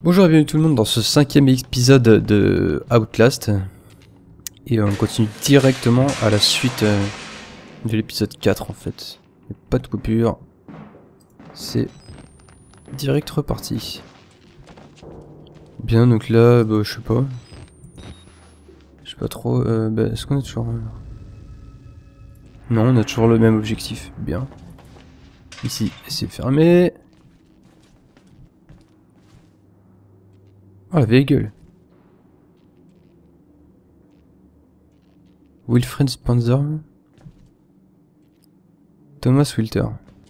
Bonjour et bienvenue tout le monde dans ce 5e épisode de Outlast. Et on continue directement à la suite de l'épisode 4 en fait. Il n'y a pas de coupure. C'est direct reparti. Bien, donc là, bah, je sais pas. Je sais pas trop. Bah, est-ce qu'on a toujours... Non, on a toujours le même objectif. Bien. Ici, c'est fermé. Oh la vieille gueule. Wilfred Spencer. Thomas Wilter.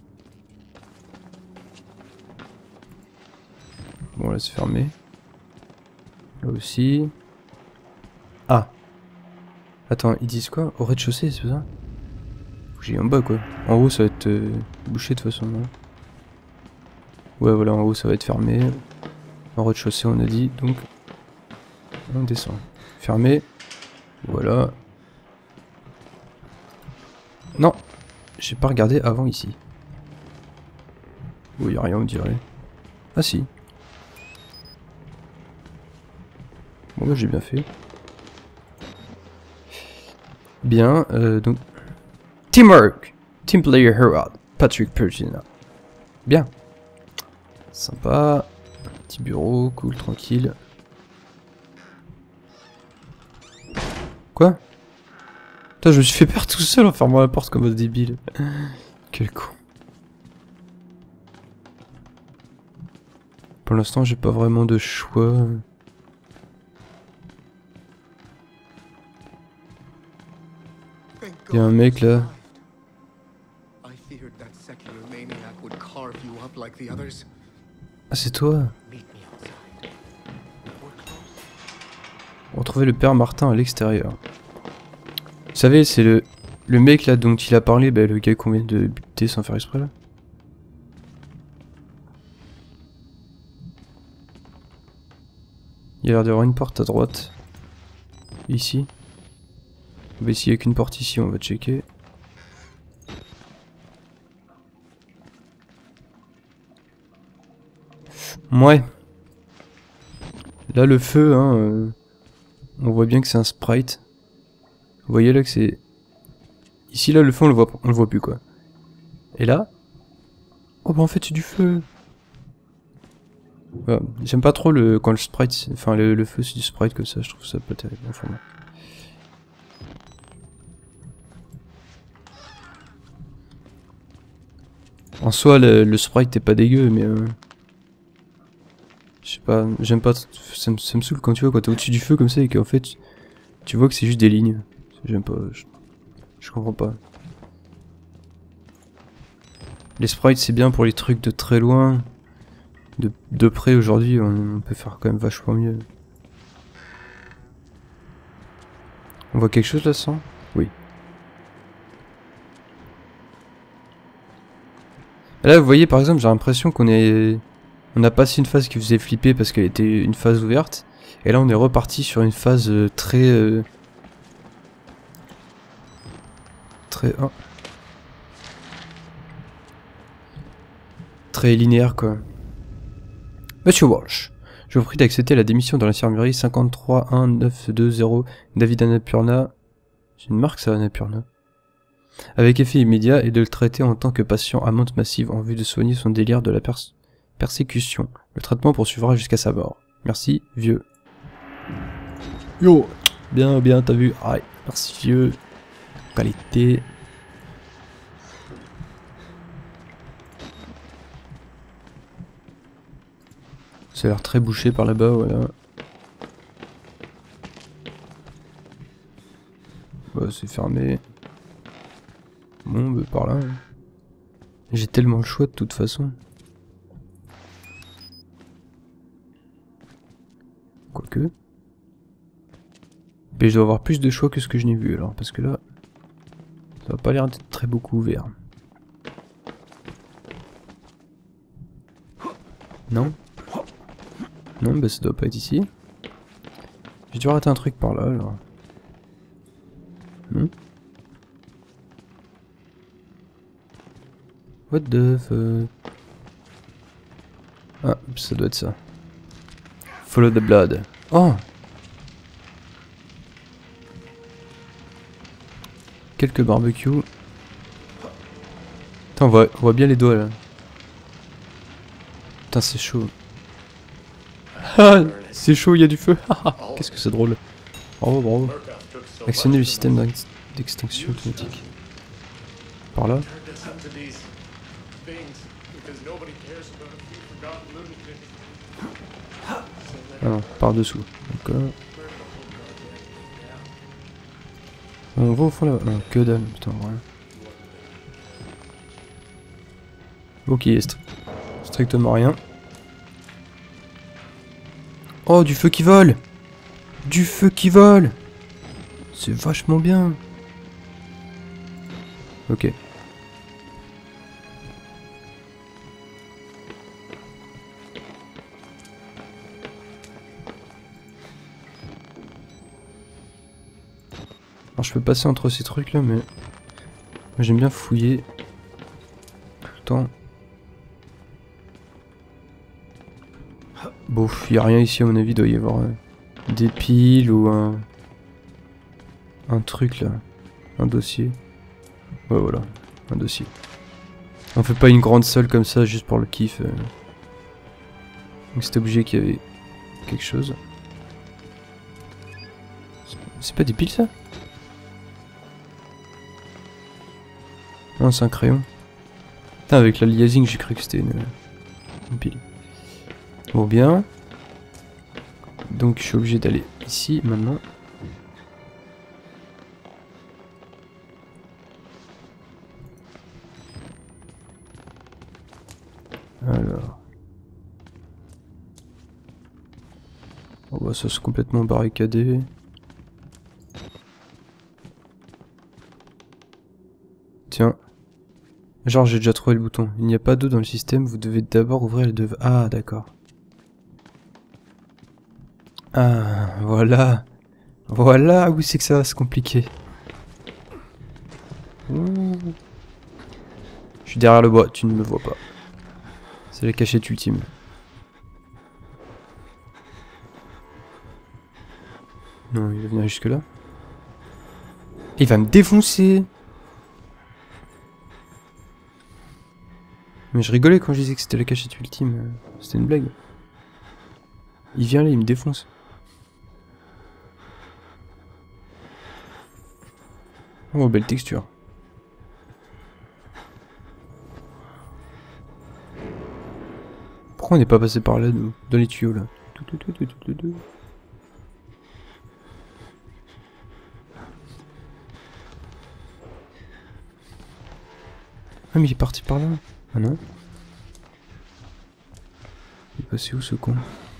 Bon là c'est fermé. Là aussi. Ah. Attends, ils disent quoi? Au rez-de-chaussée, c'est ça? J'ai en bas quoi. En haut ça va être bouché de toute façon. Non, ouais voilà, en haut ça va être fermé. En rez-de-chaussée on a dit, donc on descend. Fermé. Voilà. Non, j'ai pas regardé avant ici. Oh, y a rien on dirait. Ah si. Bon bah j'ai bien fait. Bien, donc... Teamwork! Team player Herald, Patrick Pergina. Bien. Sympa. Petit bureau, cool, tranquille. Quoi? Putain, je me suis fait perdre tout seul en fermant la porte comme un débile. Quel con. Pour l'instant, j'ai pas vraiment de choix. Il y a un mec là. Ah, c'est toi. On retrouvait le père Martin à l'extérieur. Vous savez, c'est le mec là dont il a parlé, bah, le gars qu'on vient de buter sans faire exprès là. Il y a l'air d'y avoir une porte à droite. Ici. Bah, s'il n'y a qu'une porte ici, on va checker. Ouais. Là, le feu, hein, on voit bien que c'est un sprite. Vous voyez là que c'est... Ici, là, le feu, on le voit plus, quoi. Et là... Oh, bah en fait, c'est du feu. Voilà. J'aime pas trop quand le sprite... Enfin, le feu, c'est du sprite comme ça, je trouve ça pas terrible. Enfin, bon. En soi, le sprite est pas dégueu, mais... je sais pas, j'aime pas... Ça me saoule quand tu vois, quand t'es au-dessus du feu comme ça et qu'en fait... Tu vois que c'est juste des lignes. J'aime pas... Je comprends pas. Les sprites c'est bien pour les trucs de très loin. De près aujourd'hui on peut faire quand même vachement mieux. On voit quelque chose là sans? Oui. Là vous voyez par exemple j'ai l'impression on a passé une phase qui faisait flipper parce qu'elle était une phase ouverte. Et là on est reparti sur une phase très... Oh. Très linéaire quoi. Monsieur Walsh, je vous prie d'accepter la démission dans l'infirmerie 531920 David Annapurna. C'est une marque ça, Annapurna. Avec effet immédiat et de le traiter en tant que patient à monte massive en vue de soigner son délire de la persécution. Le traitement poursuivra jusqu'à sa mort. Merci, vieux. Yo, bien, t'as vu. Ah, merci, vieux. Qualité. Ça a l'air très bouché par là-bas, voilà. Bah, c'est fermé. Bon, bah, par là. Hein. J'ai tellement le choix de toute façon. Quoique. Mais je dois avoir plus de choix que ce que je n'ai vu alors, parce que là, ça va pas l'air d'être très beaucoup ouvert. Non? Non, bah ça doit pas être ici. J'ai dû rater un truc par là alors. Non? What the fuck? Ah, ça doit être ça. Follow the blood. Oh! Quelques barbecues. Putain, on voit bien les doigts là. Putain, c'est chaud. Ah, c'est chaud, il y a du feu. Qu'est-ce que c'est drôle. Bravo, bravo. Actionner le système d'extinction automatique. Par là. Ah non, par dessous. D'accord. On va au fond là. Non, que dalle, putain, voilà. Ok, strictement rien. Oh, du feu qui vole! Du feu qui vole! C'est vachement bien. Ok. Alors je peux passer entre ces trucs là, mais j'aime bien fouiller tout le temps. Bon, il n'y a rien ici à mon avis, il doit y avoir des piles ou un truc là, un dossier. Ouais voilà, un dossier. On fait pas une grande salle comme ça juste pour le kiff. Donc c'était obligé qu'il y avait quelque chose. C'est pas des piles ça? Non, c'est un crayon. Putain, avec la liasing j'ai cru que c'était une pile. Bon bien. Donc je suis obligé d'aller ici maintenant. Alors. On va ça se complètement barricader. Tiens. Genre j'ai déjà trouvé le bouton. Il n'y a pas d'eau dans le système, vous devez d'abord ouvrir les deux... Ah d'accord. Ah voilà. Voilà où c'est que ça va se compliquer. Ouh. Je suis derrière le bois, tu ne me vois pas. C'est la cachette ultime. Non, il va venir jusque là. Il va me défoncer. Mais je rigolais quand je disais que c'était la cachette ultime. C'était une blague. Il vient là, il me défonce. Oh, belle texture. Pourquoi on n'est pas passé par là, nous, dans les tuyaux, là? Ah, mais il est parti par là. Ah non? Il est passé où, ce con?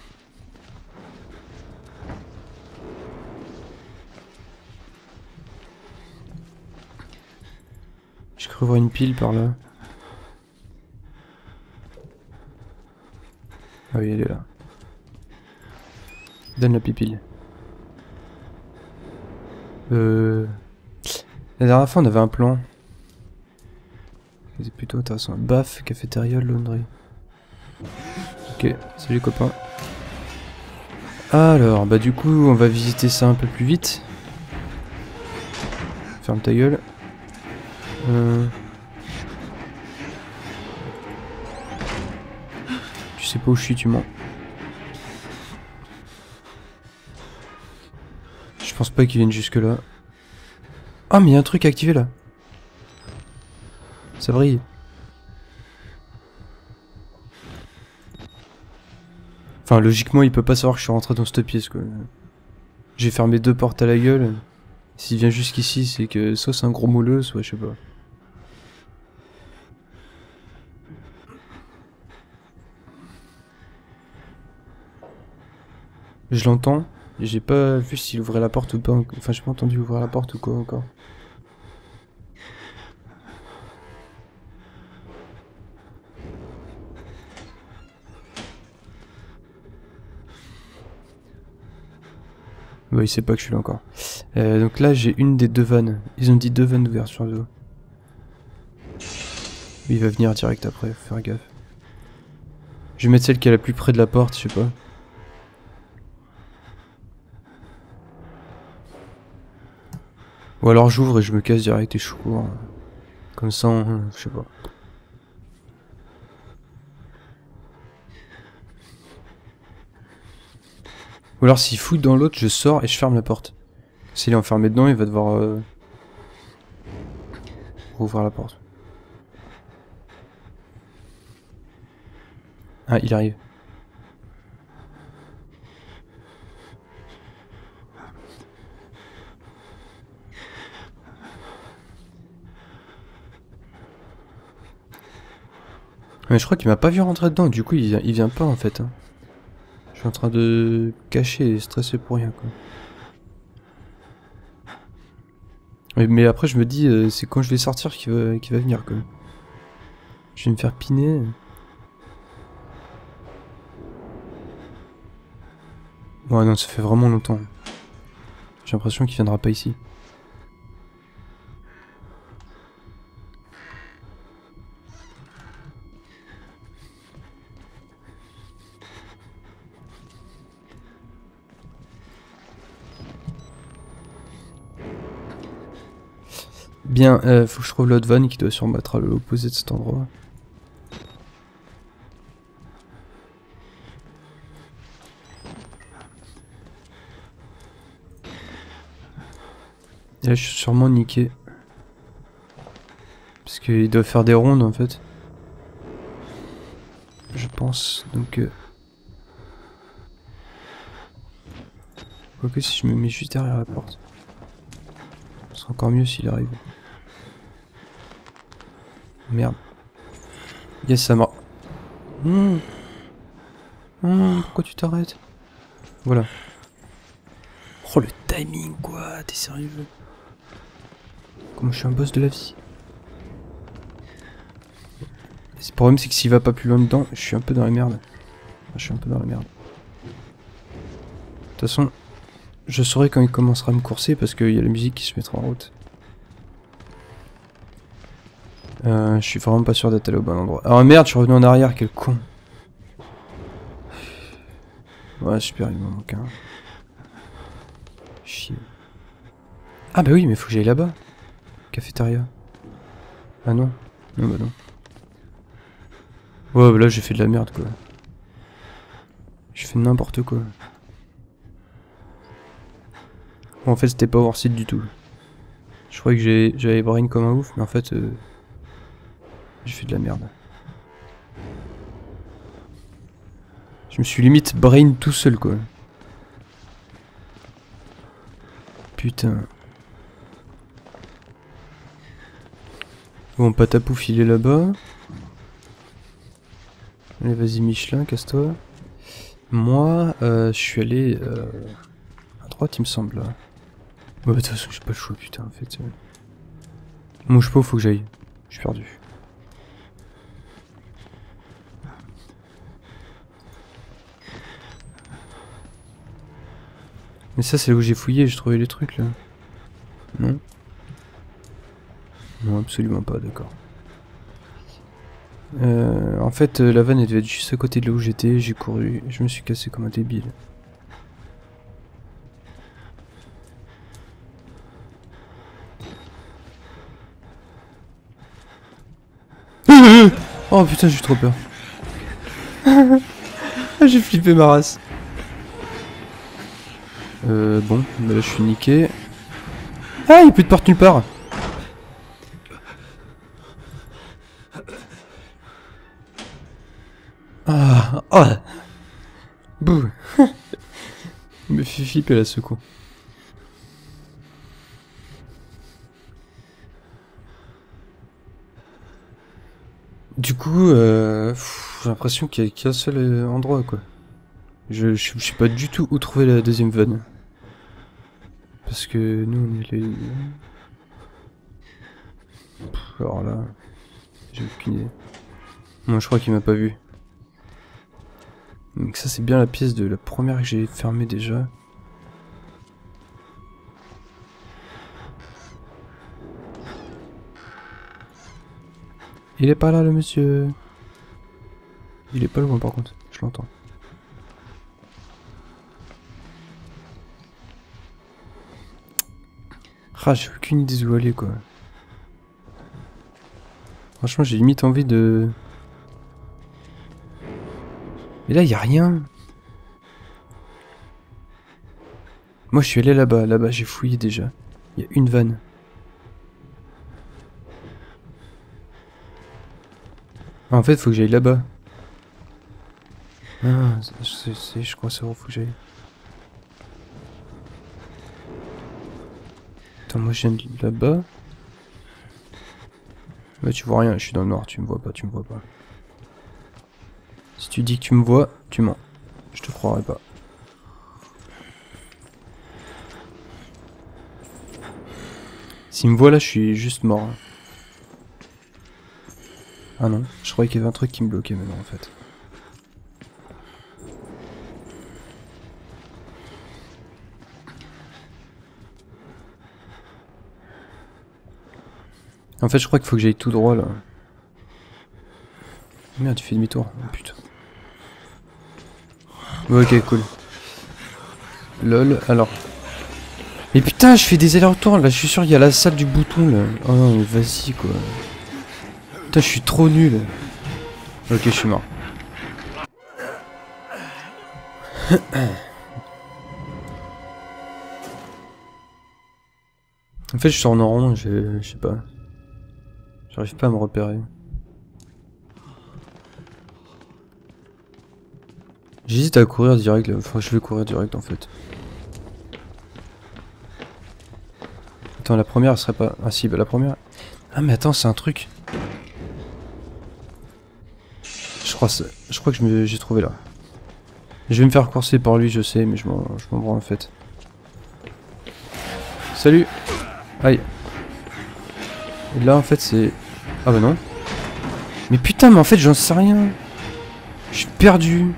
J'ai cru voir une pile par là. Ah oui, elle est là. Donne la pipille. La dernière fois, on avait un plan. C'était plutôt intéressant. Baf, cafétéria, laundry. Ok, salut copains. Alors, bah du coup, on va visiter ça un peu plus vite. Ferme ta gueule. Tu sais pas où je suis, tu mens. Je pense pas qu'ils viennent jusque là. Ah, mais il y a un truc activé là. Ça brille. Enfin, logiquement, il peut pas savoir que je suis rentré dans cette pièce, quoi. J'ai fermé 2 portes à la gueule. S'il vient jusqu'ici, c'est que soit c'est un gros mouleux, soit je sais pas. Je l'entends. J'ai pas vu s'il ouvrait la porte ou pas. Enfin, j'ai pas entendu ouvrir la porte ou quoi encore. Bah, il sait pas que je suis là encore. Donc là, j'ai une des 2 vannes. Ils ont dit 2 vannes ouvertes sur le dos. Il va venir direct après, faut faire gaffe. Je vais mettre celle qui est la plus près de la porte, je sais pas. Ou alors j'ouvre et je me casse direct et je cours. Comme ça, je sais pas. Ou alors s'il fouille dans l'autre, je sors et je ferme la porte. S'il est enfermé dedans, il va devoir rouvrir la porte. Ah, il arrive. Mais je crois qu'il m'a pas vu rentrer dedans, du coup il vient pas en fait. Hein. Je suis en train de cacher et stresser pour rien quoi. Mais après je me dis, c'est quand je vais sortir qu'il va venir quoi. Je vais me faire piner. Ouais non, ça fait vraiment longtemps. J'ai l'impression qu'il viendra pas ici. Bien, faut que je trouve l'autre van qui doit sûrement être à l'opposé de cet endroit. Et là je suis sûrement niqué. Parce qu'il doit faire des rondes en fait. Je pense, donc... Quoique si je me mets juste derrière la porte. Ce sera encore mieux s'il arrive. Merde. Yes, ça m'a... pourquoi tu t'arrêtes? Voilà. Oh le timing quoi, t'es sérieux? Comme je suis un boss de la vie. Le problème c'est que s'il va pas plus loin dedans, je suis un peu dans la merde. Enfin, je suis un peu dans la merde. De toute façon, je saurai quand il commencera à me courser parce qu'il y a la musique qui se mettra en route. Je suis vraiment pas sûr d'être allé au bon endroit. Ah merde, je suis revenu en arrière, quel con. Ouais super, il m'en manque un. Chier. Ah bah oui, mais faut que j'aille là-bas. Cafétéria. Ah non. Non bah non. Ouais bah là j'ai fait de la merde quoi. J'ai fait n'importe quoi. Bon, en fait c'était pas worth it du tout. Je croyais que j'avais brain comme un ouf, mais en fait j'ai fait de la merde. Je me suis limite brain tout seul quoi. Putain. Bon, Patapouf il est là-bas. Allez vas-y Michelin, casse-toi. Moi, je suis allé à droite il me semble là. Ouais, de toute façon j'ai pas le choix putain en fait. Mouche pas, faut que j'aille. Je suis perdu. Mais ça c'est là où j'ai fouillé, j'ai trouvé les trucs là. Non? Non absolument pas, d'accord. En fait la vanne elle devait être juste à côté de là où j'étais, j'ai couru, je me suis cassé comme un débile. Oh putain j'ai eu trop peur. J'ai flippé ma race. Bon, bah là je suis niqué. Ah, il y a plus de porte nulle part. Ah, oh. Bouh. Il me fait flipper là ce con. Du coup, j'ai l'impression qu'il y a qu'un seul endroit quoi. Je sais pas du tout où trouver la deuxième vanne. Parce que nous on est les... Alors là, j'ai aucune idée. Moi je crois qu'il m'a pas vu. Donc ça c'est bien la pièce de la première que j'ai fermée déjà. Il est pas là le monsieur. Il est pas loin par contre, je l'entends. Ah, j'ai aucune idée où aller, quoi. Franchement, j'ai limite envie de... Mais là, y a rien. Moi, je suis allé là-bas. Là-bas, j'ai fouillé déjà. Il y a une vanne. Ah, en fait, faut que j'aille là-bas. Ah, je crois savoir où faut que j'aille. Attends, moi, je viens de là-bas. Ouais, tu vois rien, je suis dans le noir, tu me vois pas, tu me vois pas. Si tu dis que tu me vois, tu mens. Je te croirai pas. S'il me voit là, je suis juste mort. Ah non, je croyais qu'il y avait un truc qui me bloquait maintenant en fait. En fait, je crois qu'il faut que j'aille tout droit là. Merde, tu fais demi-tour. Oh putain. Ouais, ok, cool. Lol, alors. Mais putain, je fais des allers-retours là, je suis sûr qu'il y a la salle du bouton là. Oh non, mais vas-y quoi. Putain, je suis trop nul. Ok, je suis mort. En fait, je tourne en rond, je sais pas. J'arrive pas à me repérer. J'hésite à courir direct là. Enfin, je vais courir direct en fait. Attends, la première elle serait pas... Ah si, bah la première... Ah mais attends, c'est un truc. Je crois que j'ai trouvé là. Je vais me faire courser par lui, je sais, mais je m'en branle en fait. Salut. Aïe. Et là en fait c'est... Ah bah non. Mais putain, mais en fait j'en sais rien. Je suis perdu.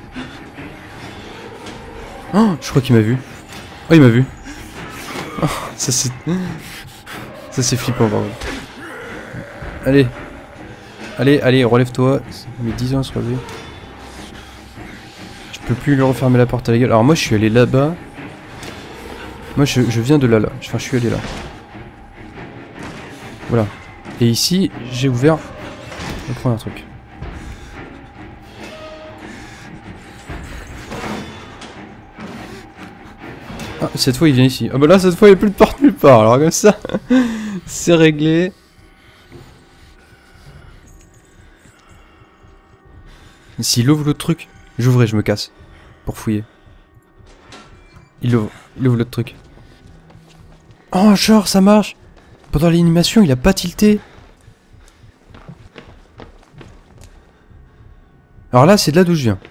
Oh, je crois qu'il m'a vu. Oh, il m'a vu. Oh, ça c'est... Ça c'est flippant, pardon. Allez. Allez, allez, relève-toi. Ça met 10 ans à se relever. Je peux plus lui refermer la porte à la gueule. Alors moi je suis allé là-bas. Moi je viens de là. Enfin je suis allé là. Voilà. Et ici, j'ai ouvert le premier truc. Ah, cette fois il vient ici. Ah bah là cette fois il n'y a plus de porte nulle part. Alors comme ça, c'est réglé. S'il ouvre l'autre truc, j'ouvre et je me casse. Pour fouiller. Il ouvre l'autre truc. Oh genre ça marche. Pendant l'animation il a pas tilté. Alors là c'est de là d'où je viens.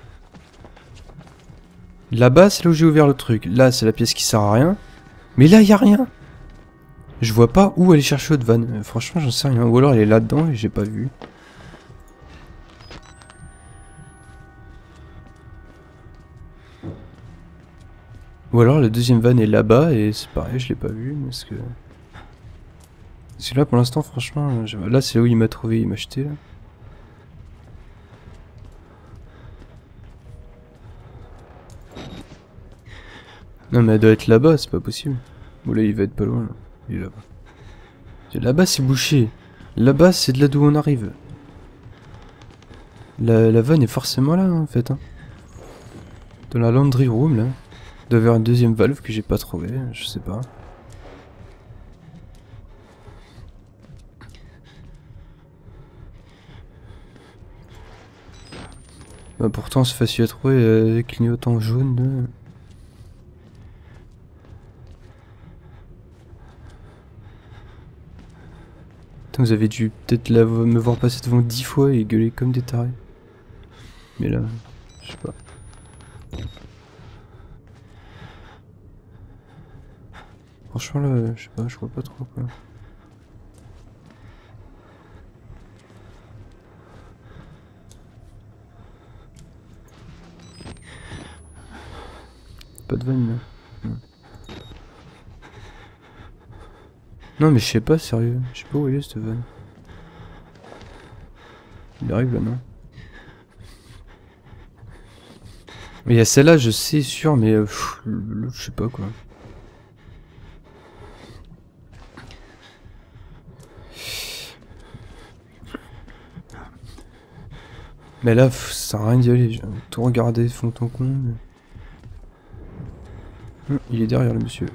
Là-bas c'est là où j'ai ouvert le truc. Là c'est la pièce qui sert à rien. Mais là il y a rien. Je vois pas où aller chercher l'autre vanne. Franchement j'en sais rien. Ou alors elle est là-dedans et j'ai pas vu. Ou alors la deuxième vanne est là-bas et c'est pareil, je l'ai pas vu parce que... Parce que là pour l'instant franchement, là c'est là où il m'a trouvé, il m'a jeté là. Non mais elle doit être là-bas, c'est pas possible. Bon là il va être pas loin là. Il est là-bas. Là-bas c'est bouché. Là-bas c'est de là d'où on arrive. La vanne est forcément là en fait. Hein. Dans la laundry room là. Il doit y avoir une deuxième valve que j'ai pas trouvé, je sais pas. Bah pourtant c'est facile à trouver, clignotant jaune là. Putain, vous avez dû peut-être me voir passer devant 10 fois et gueuler comme des tarés. Mais là, je sais pas. Franchement là, je sais pas, je vois pas trop quoi. Pas de vanne là. Non. Non mais je sais pas, sérieux. Je sais pas où il est cette vanne. Il arrive là, non? Mais il y a celle-là, je sais sûr, mais je sais pas quoi. Mais là, ça sert à rien d'y aller. J'ai tout regardé, fond en con. Il est derrière le monsieur.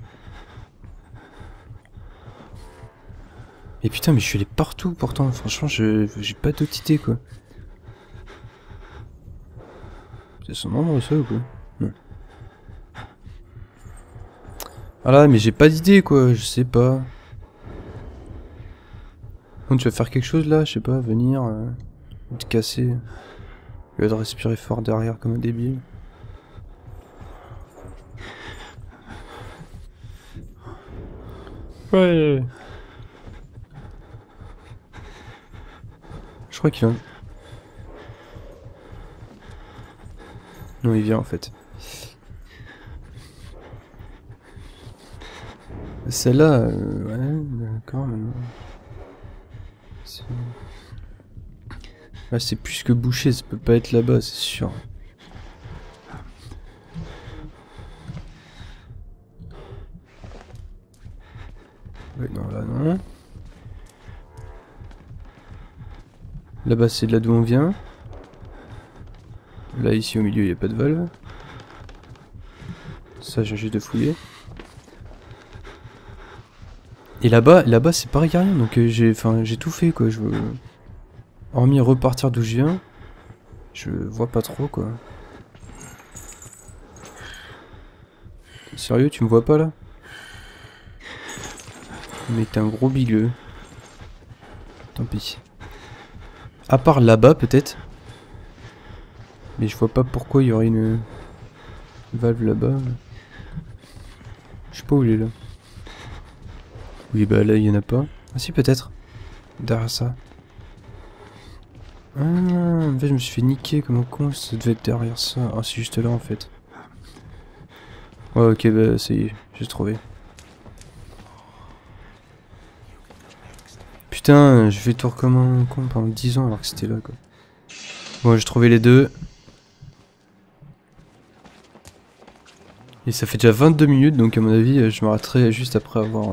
Et putain, mais je suis allé partout pourtant. Franchement, j'ai pas d'autre idée quoi. C'est son nombre ça ou quoi? Non. Ah là, mais j'ai pas d'idée quoi, je sais pas. Bon, tu vas faire quelque chose là, je sais pas, venir, te casser. Au lieu de respirer fort derrière comme un débile. Ouais. Je crois qu'il vient. Non, il vient en fait. Celle-là, ouais, d'accord, maintenant. Là, c'est plus que bouché, ça peut pas être là-bas, c'est sûr. Ouais, non, là, non. Là-bas, c'est de là d'où on vient. Là, ici, au milieu, il n'y a pas de valve. Ça, j'ai juste de fouiller. Et là-bas, c'est pareil, y'a rien. Donc, j'ai tout fait, quoi. Je veux... Hormis repartir d'où je viens, je vois pas trop, quoi. Sérieux, tu me vois pas, là? Mais t'es un gros bigueux. Tant pis. À part là-bas, peut-être. Mais je vois pas pourquoi il y aurait une valve là-bas. Je sais pas où il est, là. Oui, bah là, il y en a pas. Ah si, peut-être. Derrière ça. Ah, en fait, je me suis fait niquer comme un con. Ça devait être derrière ça. Ah, c'est juste là, en fait. Ouais, ok, bah, ça y est. J'ai trouvé. Putain, je fais tour comme un con pendant 10 ans alors que c'était là, quoi. Bon, j'ai trouvé les deux. Et ça fait déjà 22 minutes, donc à mon avis, je m'arrêterai juste après avoir...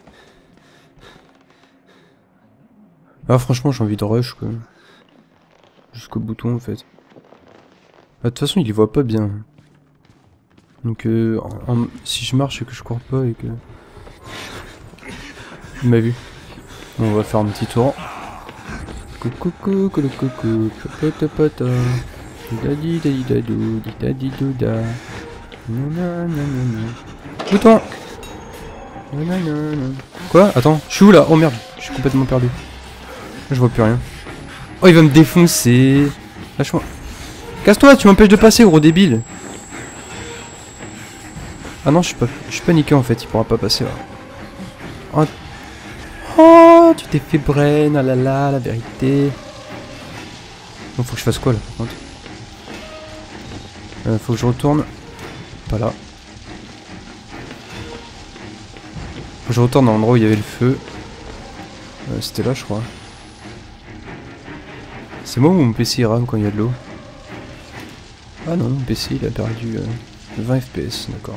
Ah, franchement, j'ai envie de rush, quoi. Jusqu'au bouton, en fait. Ah, de toute façon, il les voit pas bien. Donc, si je marche et que je cours pas et que... Il m'a vu. Bon, on va faire un petit tour. Coucou, coucou, coucou, coucou, pata. Dadi dadi dadou, dadi douda. Bouton. Quoi? Attends, je suis où là? Oh merde, je suis complètement perdu. Je vois plus rien. Oh, il va me défoncer. Lâche-moi. Casse-toi, tu m'empêches de passer, gros débile. Ah non, je suis pas niqué en fait, il pourra pas passer là. Oh, oh tu t'es fait brain, ah là là, la vérité. Bon, faut que je fasse quoi là par contre? Faut que je retourne. Pas là. Faut que je retourne dans l'endroit où il y avait le feu. C'était là, je crois. C'est moi ou mon PC il rame quand il y a de l'eau? Ah non, mon PC il a perdu 20 FPS, d'accord.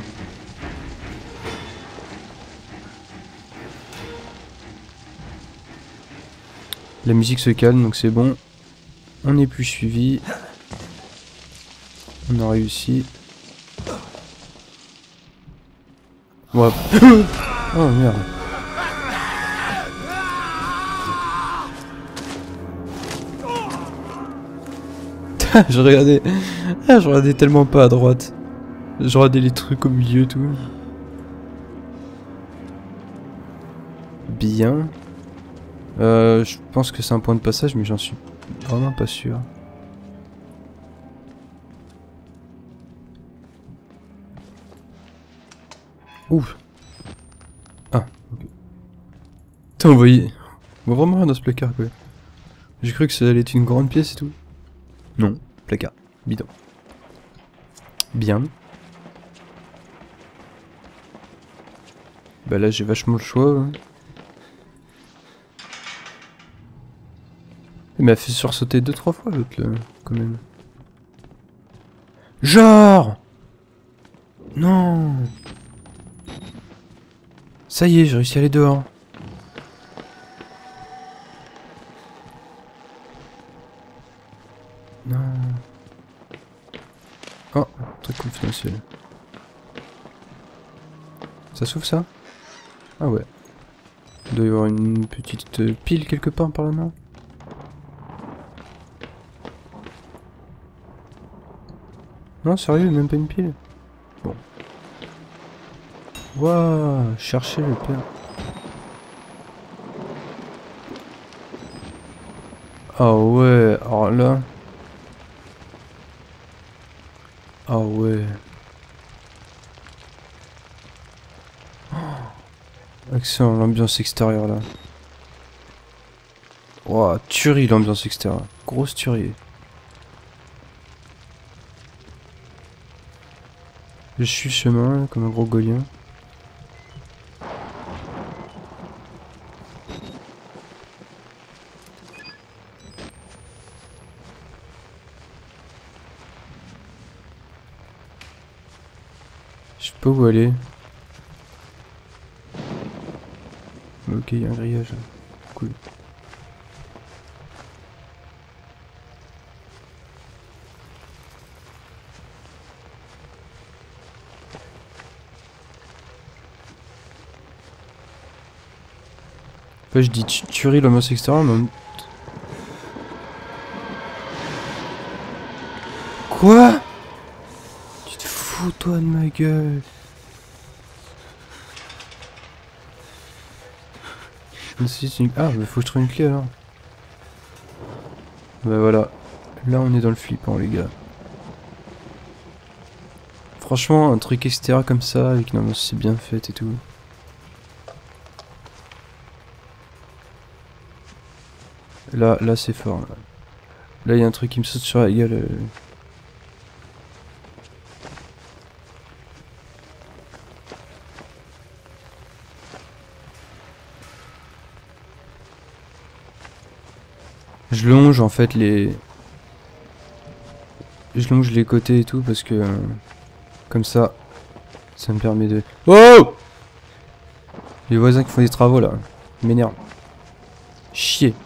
La musique se calme, donc c'est bon. On n'est plus suivi. On a réussi. Ouais. Oh merde. je regardais. Ah, je regardais tellement pas à droite. Je regardais les trucs au milieu tout. Bien. Je pense que c'est un point de passage, mais j'en suis vraiment pas sûr. Ouf. Ah, ok. Putain, on voit vraiment rien dans ce placard, quoi. J'ai cru que ça allait être une grande pièce et tout. Non, placard. Bidon. Bien. Bah là, j'ai vachement le choix. Hein. Il m'a fait sursauter 2-3 fois l'autre, là, quand même. Genre! Non! Ça y est, j'ai réussi à aller dehors. potentiel. Ça s'ouvre ça? Ah ouais. Il doit y avoir une petite pile quelque part par là-bas. Non, sérieux, même pas une pile? Bon. Waouh, chercher le père. Ah ouais, alors là... Ah ouais. Excellent, l'ambiance extérieure là. Waouh, tuerie l'ambiance extérieure. Grosse tuerie. Je suis le chemin là, comme un gros golien. Je sais pas où aller. Ok, il y a un grillage. Cool. Enfin, je dis tuerie l'ambiance extérieure, mais... Quoi? Tu te fous toi de ma gueule? Ah, mais faut que je trouve une clé alors. Bah voilà. Là on est dans le flippant les gars. Franchement, un truc extérieur comme ça, avec une ambiance si bien faite et tout. Là c'est fort. Là il y a un truc qui me saute sur la gueule. Je longe en fait les... Je longe les côtés et tout parce que... comme ça me permet de... Oh! Les voisins qui font des travaux là. Ils m'énervent. Chier.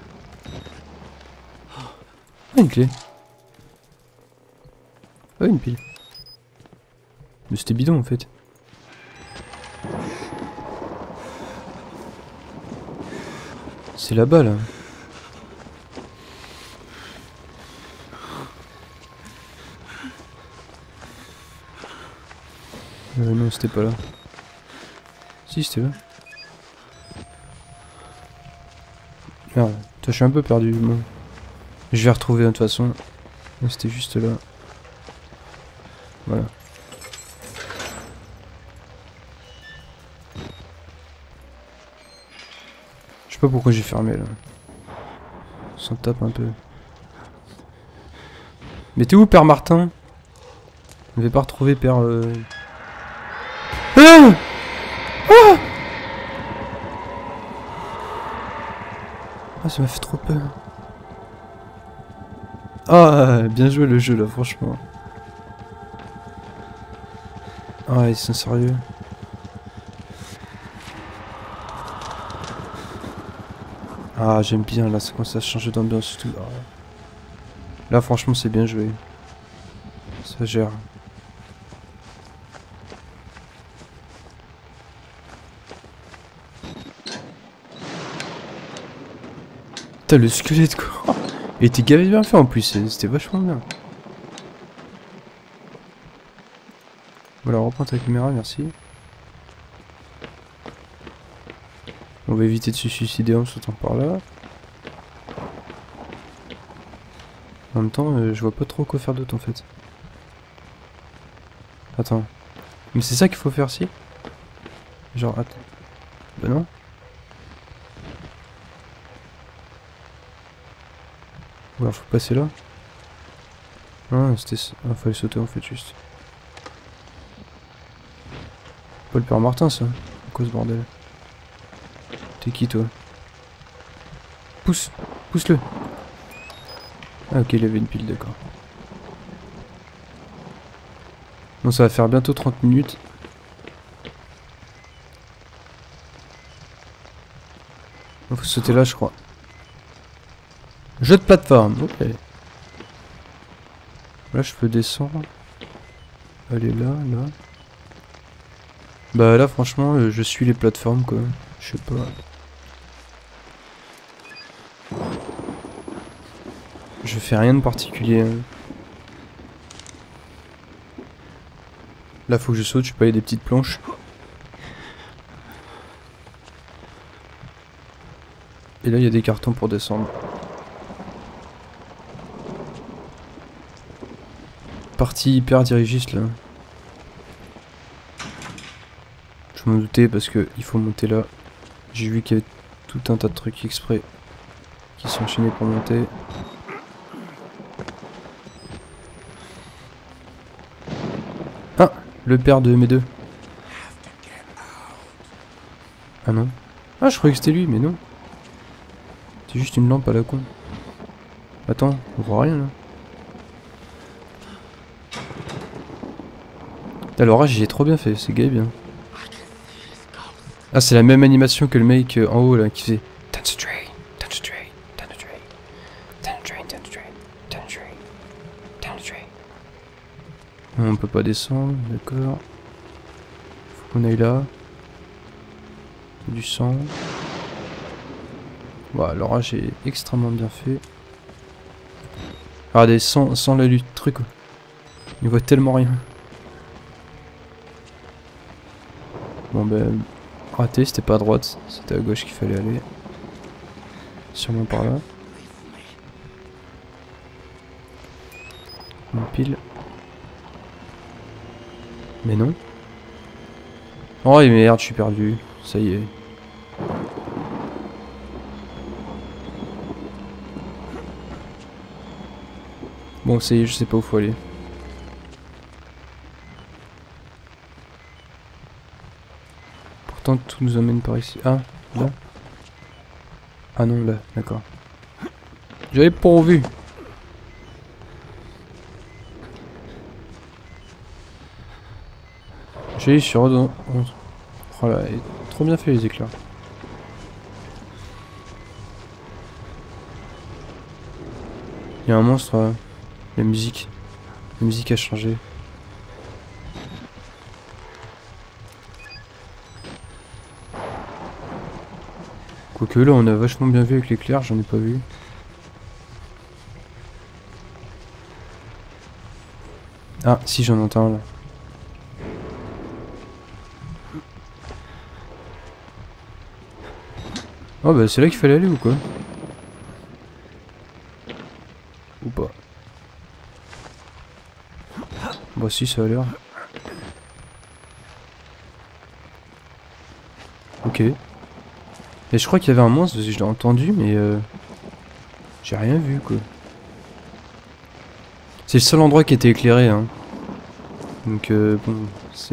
Ah, une clé. Ah, une pile. Mais c'était bidon en fait. C'est là-bas là. Non, c'était pas là. Si, c'était là. Merde, toi je suis un peu perdu. Bon. Je vais retrouver de toute façon. C'était juste là. Voilà. Je sais pas pourquoi j'ai fermé là. Ça tape un peu. Mais t'es où Père Martin? Je vais pas retrouver Père... Ah! Ah! Ah, ça m'a fait trop peur. Ah, bien joué le jeu là, franchement. Ah, ils sont sérieux. Ah, j'aime bien là, ça commence à changer d'ambiance et tout. Ah. Là, franchement, c'est bien joué. Ça gère. Putain, le squelette quoi. Il était gavé bien fait en plus, c'était vachement bien. Voilà, reprends ta caméra, merci. On va éviter de se suicider en sautant par là. En même temps, je vois pas trop quoi faire d'autre en fait. Attends. Mais c'est ça qu'il faut faire si? Genre, attends. Bah non. Ou alors faut passer là. Ah, c'était... Ah, fallait sauter en fait juste. Pas le Père Martin ça. Quoi ce bordel? T'es qui toi? Pousse! Pousse-le! Ah ok, il avait une pile, d'accord. Bon, ça va faire bientôt 30 minutes. Il faut sauter là, je crois. Jeu de plateforme, ok. Là, je peux descendre. Elle est là, là. Bah là franchement je suis les plateformes quoi. Je sais pas. Je fais rien de particulier. Hein. Là faut que je saute, je sais pas, il y a des petites planches. Et là il y a des cartons pour descendre. Partie hyper dirigiste là. Je m'en doutais parce que il faut monter là. J'ai vu qu'il y avait tout un tas de trucs exprès qui sont enchaînés pour monter. Ah, le père de mes deux. Ah non. Ah, je croyais que c'était lui, mais non. C'est juste une lampe à la con. Attends, on voit rien là. Alors, j'ai trop bien fait, c'est gay bien. Ah, c'est la même animation que le mec en haut là qui faisait down the drain, down the drain, down the drain, down the drain, down the drain, down the drain, down the drain. On peut pas descendre, d'accord. Faut qu'on aille là. Du sang. Voilà, l'orage est extrêmement bien fait. Regardez, sans la lutte, truc. Il voit tellement rien. Bon ben, raté, c'était pas à droite, c'était à gauche qu'il fallait aller. Sûrement par là. Une pile. Mais non. Oh merde, je suis perdu. Ça y est. Bon, ça y est, je sais pas où faut aller. Pourtant, tout nous emmène par ici. Ah, là. Ah non, là, d'accord. J'avais pourvu. J'ai sur... Oh là, il est trop bien fait les éclairs. Il y a un monstre. La musique a changé. Quoique là on a vachement bien vu avec l'éclair, j'en ai pas vu. Ah si, j'en entends un là. Oh bah c'est là qu'il fallait aller ou quoi? Ou pas? Bah si, ça a l'air. Ok. Et je crois qu'il y avait un monstre, parce que je l'ai entendu, mais j'ai rien vu quoi. C'est le seul endroit qui était éclairé hein. Donc bon, c'est...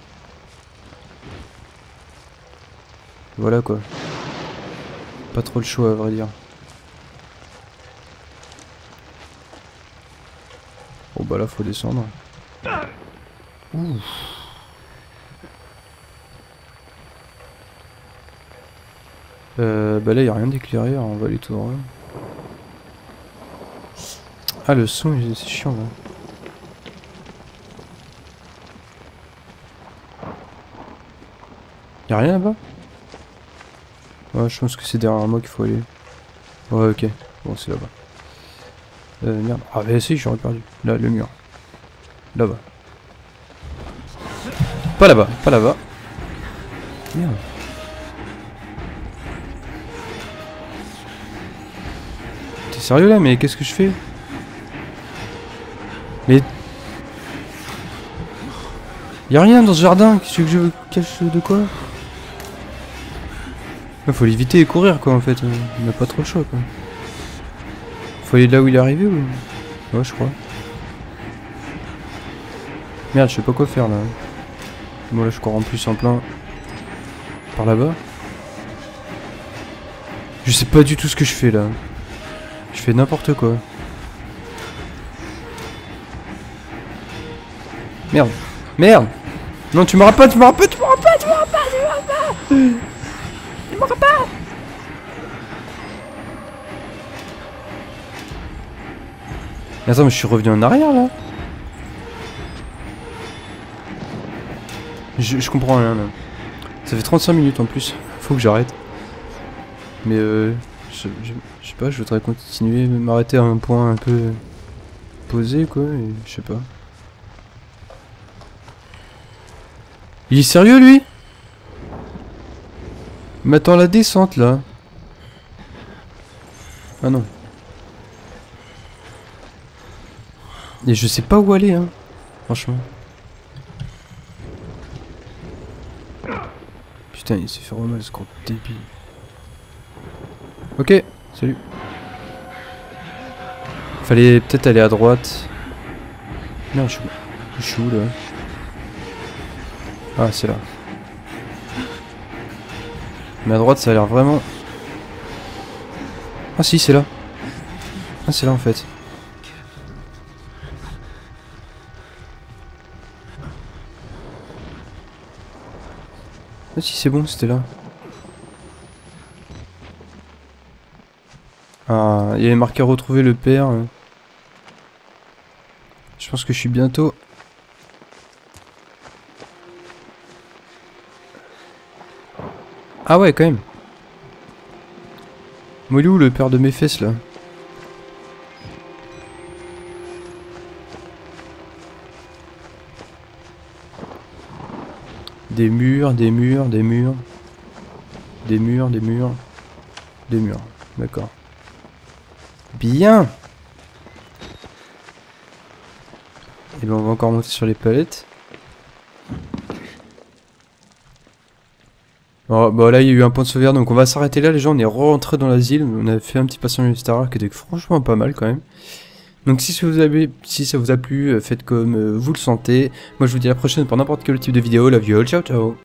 Voilà quoi. Pas trop le choix à vrai dire. Bon bah là faut descendre. Ouh. Bah là y a rien d'éclairé, alors on va aller tout droit. Ah le son c'est chiant là. Y'a rien là-bas? Ouais, je pense que c'est derrière moi qu'il faut aller. Ouais, ok. Bon, c'est là-bas. Merde. Ah, mais si, j'aurais perdu. Là, le mur. Là-bas. Pas là-bas, pas là-bas. Merde. T'es sérieux là? Mais qu'est-ce que je fais? Mais... Y'a rien dans ce jardin. Qu'est-ce que je cache de quoi? Faut l'éviter et courir quoi en fait. On n'a pas trop le choix quoi. Faut aller là où il est arrivé ou... Ouais, je crois. Merde, je sais pas quoi faire là. Bon là je cours en plus en plein. Par là-bas. Je sais pas du tout ce que je fais là. Je fais n'importe quoi. Merde. Merde. Non, tu m'auras pas, tu m'auras pas, tu m'auras pas, tu m'auras pas, tu m'auras pas. Tu m'auras pas. Attends, mais je suis revenu en arrière là. Je comprends rien là. Ça fait 35 minutes en plus. Faut que j'arrête. Mais je sais pas, je voudrais continuer, m'arrêter à un point un peu posé quoi, et je sais pas. Il est sérieux lui? Il m'attend la descente là. Ah non. Et je sais pas où aller hein. Franchement. Putain, il s'est fait mal ce gros débile. Ok, salut. Fallait peut-être aller à droite. Non, je suis où là? Ah, c'est là. Mais à droite, ça a l'air vraiment... Ah si, c'est là. Ah, c'est là en fait. Ah si, c'est bon, c'était là. Ah, il y avait marqué retrouver le père. Je pense que je suis bientôt... Ah ouais, quand même. Moi, il est où le père de mes fesses, là? Des murs, des murs, des murs. Des murs, des murs. Des murs. D'accord. Bien! Et ben on va encore monter sur les palettes. Bon, bah là il y a eu un point de sauvegarde donc on va s'arrêter là les gens, on est rentré dans l'asile, on a fait un petit patient Star qui était franchement pas mal quand même. Donc si ça vous a plu, faites comme vous le sentez. Moi je vous dis à la prochaine pour n'importe quel type de vidéo, love you all, ciao ciao.